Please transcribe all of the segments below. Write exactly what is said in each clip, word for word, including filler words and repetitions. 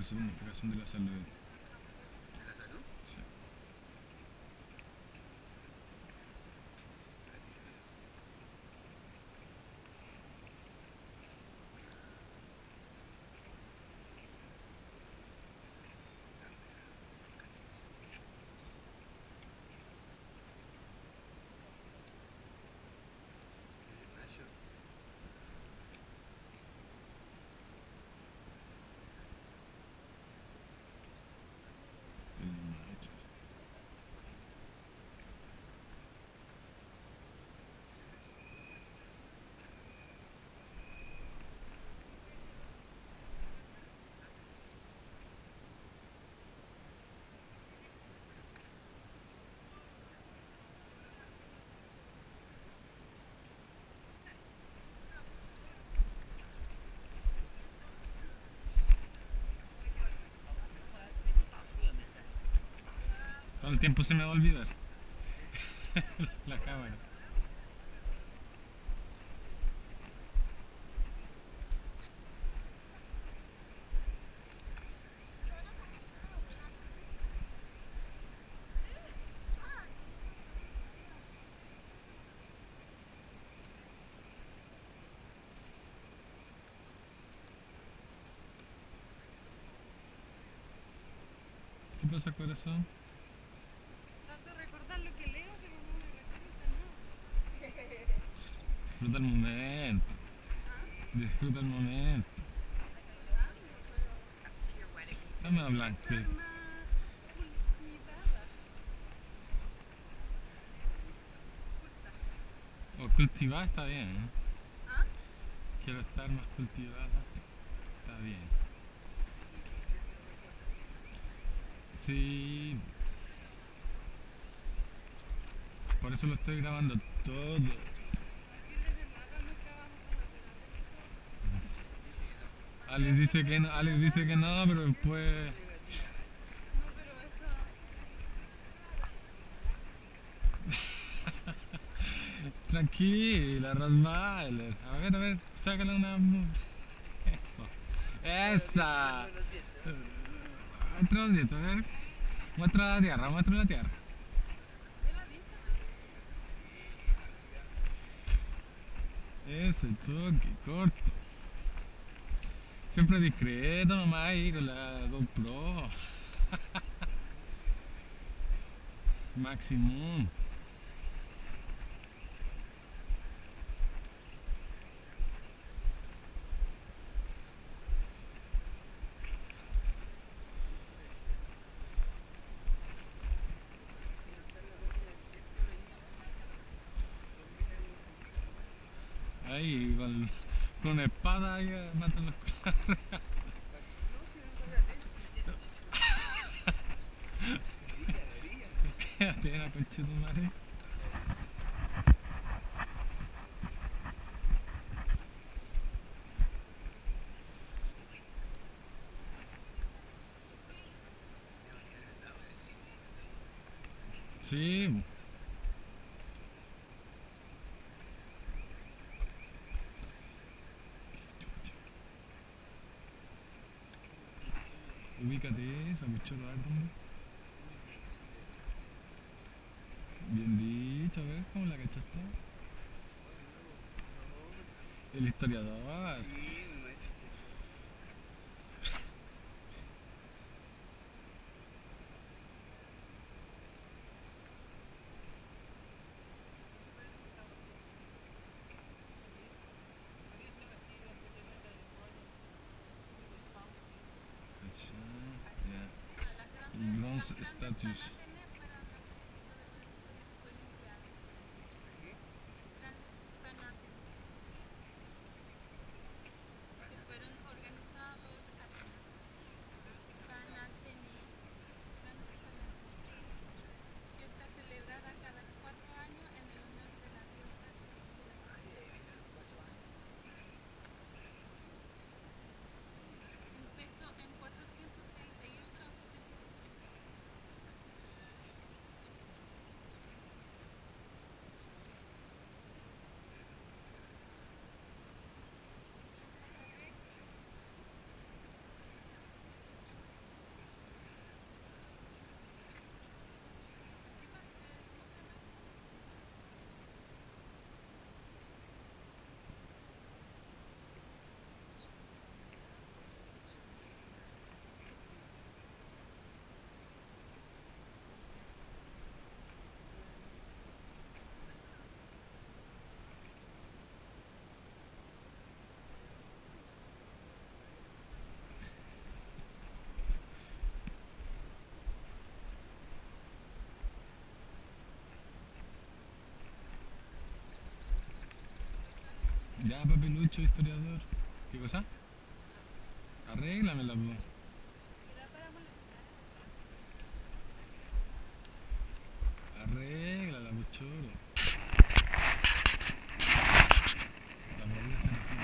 Personificación de la salud. ¿De la salud? Sí. Rayos. El macho. Todo el tiempo se me va a olvidar la cámara. ¿Qué pasa, corazón? Trato de recordar lo que leo, pero no me resulta, no. Disfruta el momento. ¿Ah? Disfruta el momento. ¿Ah? Dame a Quiero blanco. ser más cultivada. Culta. O cultivada está bien, ¿eh? ¿Ah? Quiero estar más cultivada. Está bien. Sí. Por eso lo estoy grabando todo. Decirles de verdad nunca vamos a volver a hacer esto. Dice que no. Alex dice que no, Alex dice que no, pero Yo soy después... muy negativa. No, pero eso. Tranquila, Rottweiler. A ver, a ver, sácale una... mu- Eso. Muéstrame los dientes, Esa. muéstrame los dientes, muéstrame. Muestra los dientes, a ver. Muestra la tierra, muestra la tierra. ¿Ve la vista, no? Sí, amiga. Ese toque, corto. Siempre discreto nomás ahí con la GoPro. Maximum. Si no está en la página del jefe, vení. Combina ahí un poquito. Ahí con, con espada ahí eh, matan los Pa' que- No, si no sale atento. Brilla, brilla. Quédate la concha de tu madre. Tenemos que estar en la red del límite casi. Sí. Petición de Ubícate divorcio. esa, mucho a ver dónde. Una petición de divorcio. Bien dicho, a ver, ¿cómo la cachaste? Oh, de nuevo, por favor. El historiador. Sí, mi maestro historiador. Ya. Bronze status. ¿De qué? Que fueron organizados Panatene, fiesta celebrada cada cuatro años en el honor de la diosa de la Ay, ahí viene a los cuatro años. empezó en cuatrocientos treinta y ocho antes de Cristo. Ya, papilucho, historiador. ¿Qué cosa? Arréglamela, po. Será para molestar. Arréglala, po, choro. La podría hacer así.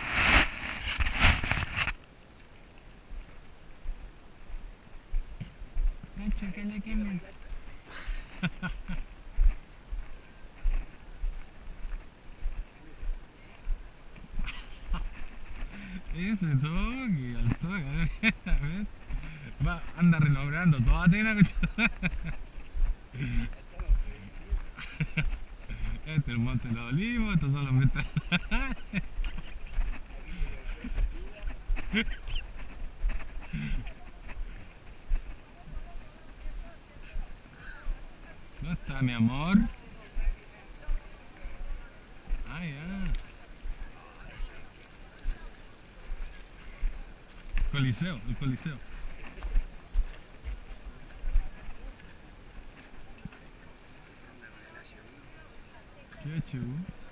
Nacho, que le quemen. Ese toque, al toque, a ver. Va, anda renombrando toda Atena, coche. Este es el Monte de los Olivos, estos son los metales. ¿Dónde está mi amor? Ah, ya. Coliseo, el Coliseo. Qué chulo.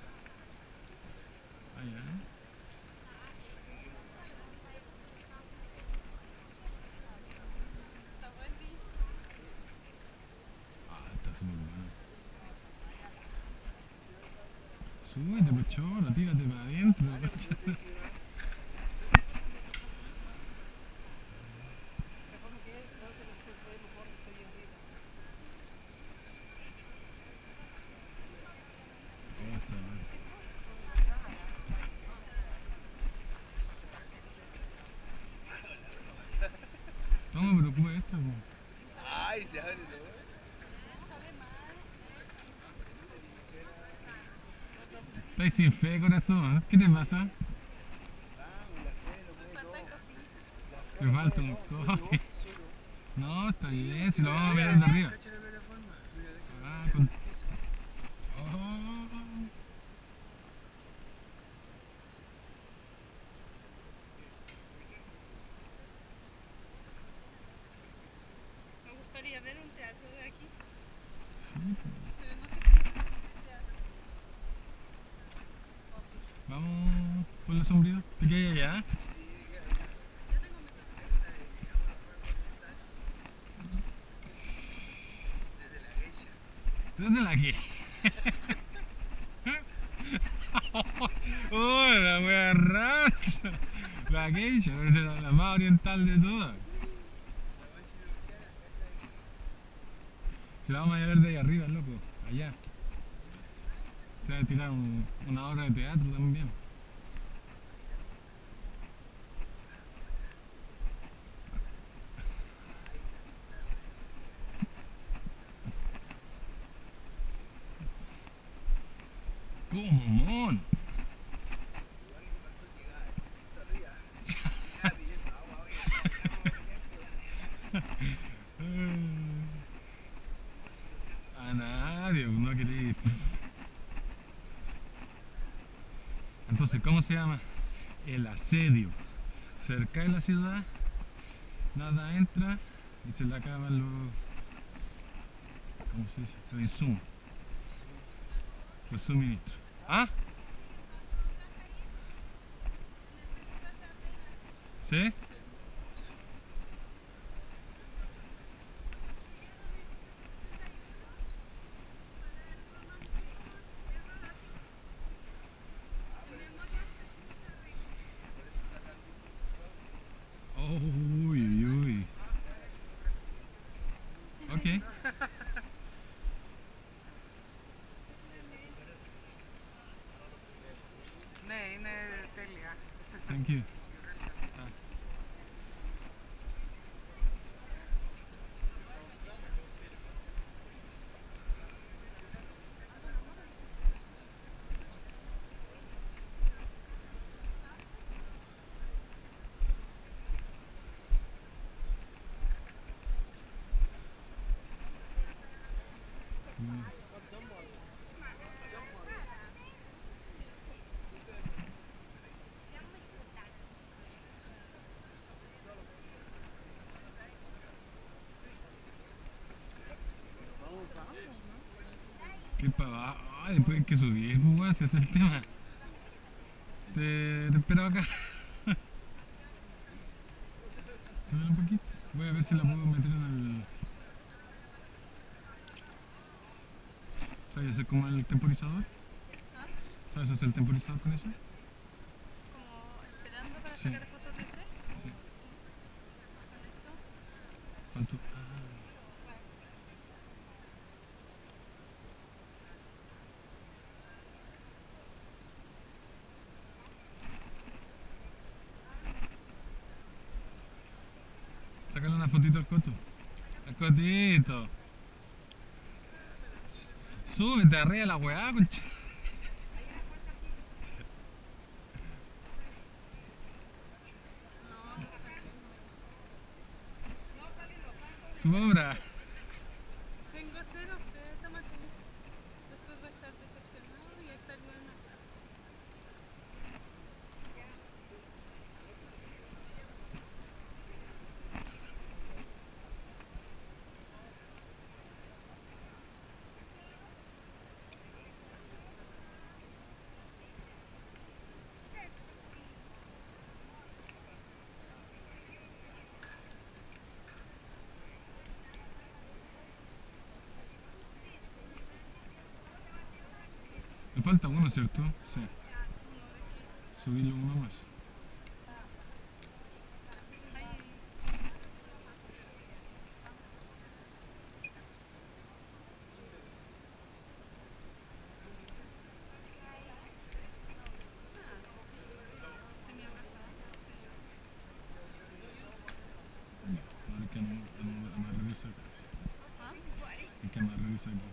Ah, ya. Está buenísimo. Ah, está súper bueno. Súbete, pues choro, tírate para adentro. Mejor no quieres, no te los puedes ver mejor, estoy arriba. Oh, está bueno. No me preocupa esto, po. Ay, se abre todo. Sale mal. Estáis sin fe, corazón. ¿Eh? ¿Qué te pasa? Vamos, la fe lo Me puede todo. faltan cositas. La fe Me lo falta puede un todo, soy coge. yo, soy yo. No, está bien, si lo vamos a ver de arriba. Cacha la plataforma. Mira, cacha la Ah, plataforma. con... Eso. Oh. Me gustaría ver un teatro de aquí, Sí, po. pero no sé cómo se llama ese teatro. Vamos por la sombrilla. ¿Te quedas allá? Sí, ya, ya. Yo tengo mi casa. Desde la geisha. ¿Dónde la que? ¡Oh, la wea raza! La geisha, la, la más oriental de todas. Si la vamos a ver de ahí arriba, loco, allá. Se va a tirar un- una obra de teatro también. ¡Como mono! Igual que pasó llegar hasta arriba. Ya pidiendo agua, oye, vamos, A nadie, no quería ir. Entonces, ¿cómo se llama? El asedio. Cerca de la ciudad, nada entra y se le acaban los. ¿Cómo se dice? Los insumos, los suministros. ¿Ah? ¿Sí? Uy, uy, uy. Ok. Nej, nej, tälja. Thank you. Ah. Mm. Vamos, vamos, ¿no? ¿Qué para abajo? Ah, después hay que subir, pues, weón, si ese es el tema. Te, te espero acá. ¿Te duele un poquito? Voy a ver si la puedo meter en el... ¿Sabes hacer como el temporizador? ¿Ah? ¿Sabes hacer el temporizador con eso? Como esperando para Sí. sacar fotos de tres. Sí. Sí. Con esto. ¿Cuánto? Ah. Sácale una fotito al coto. Al cotito. S- Súbete arriba de la weá, concha. No, no está bien. Su obra. Tengo cero fe, tómate. Después va a estar decepcionado y está el bueno. Me falta uno, ¿cierto? Sí. Uno de aquí. Subirlo uno más. Ahí. Ah, tenía razón. Sí. Ahora hay que am- am- amarrar esa aquí. ¿Ah? Hay que amarrar esa aquí.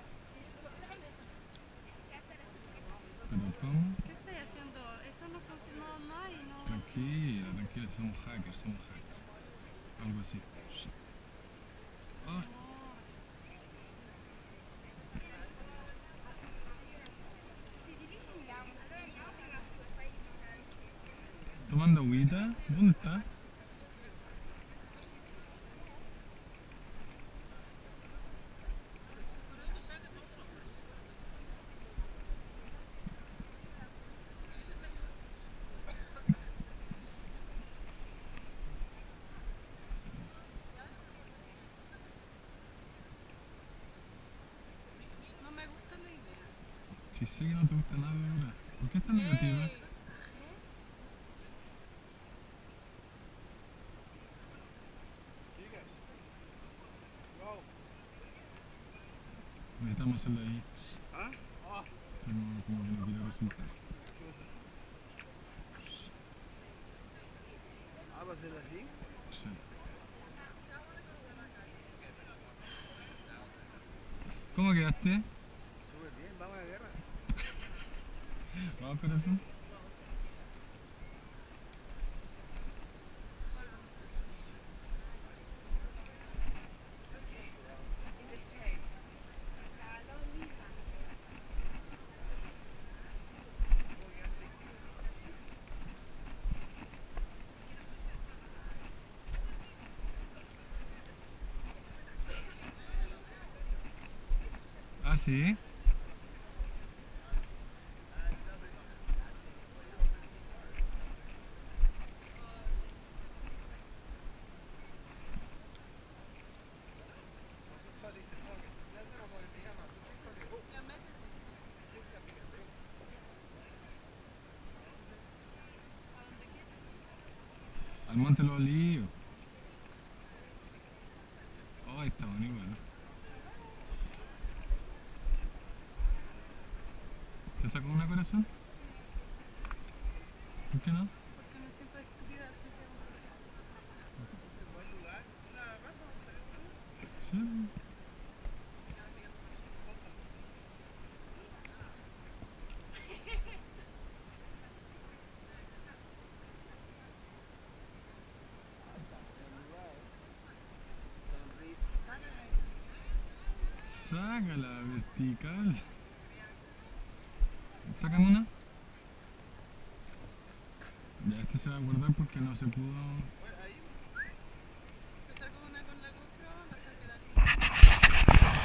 Pero ¿cómo? ¿Qué estoy haciendo? Eso no funcionó, no hay, no. Tranquila, tranquila, somos hackers, somos hackers. Algo así. Shh. Ah, No. tomando agüita. ¿Dónde está? No me gusta la idea. Si sé que no te gusta nada de ahora. ¿Por qué estás negativa? Ey, Necesitamos hacerla ahí. ¿Ah? Como, como que no quiere resultar. Ah, ¿va a ser así? Sí. ¿Cómo quedaste? Súper bien, vamos a la guerra. Vamos, corazón. Ah, sí. Al Monte Los Olivos. Oh, está bueno igual. ¿Te sacó una corazón? ¿Por qué no? porque me siento estúpida. así que- ¿En buen lugar? ¿La raza? Sí. Sonríe. Sácala, vertical. Sácame una. Ya, este se va a guardar porque no se pudo. Bueno, ahí. Te saco una con la GoPro, vas a quedar bien.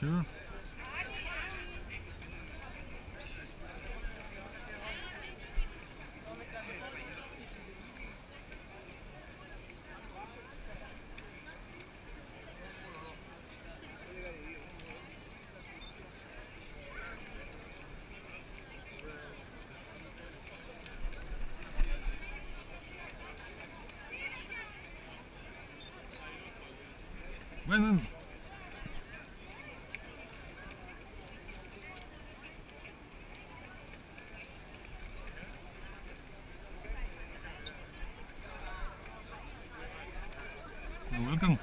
Sure. Bueno. You're welcome.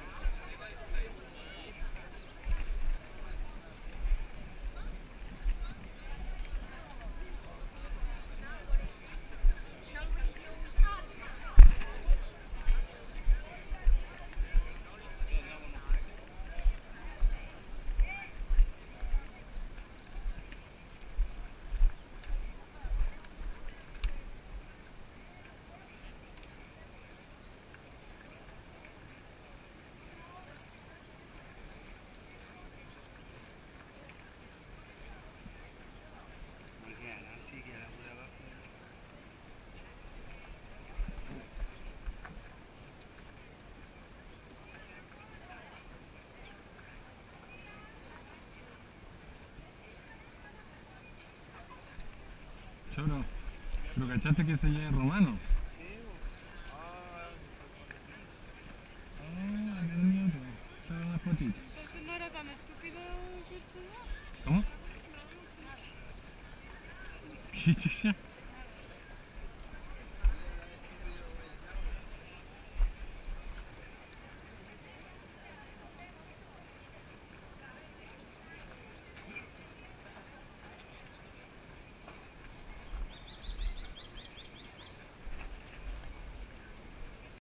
Así que la pura base. Choro. ¿Pero cachaste que ese ya es romano? Sí, ah, Ah, acá tenía otro. Esa era una fotito. Entonces no era tan estúpido Jetson. ¿Cómo? ¿Qué chucha?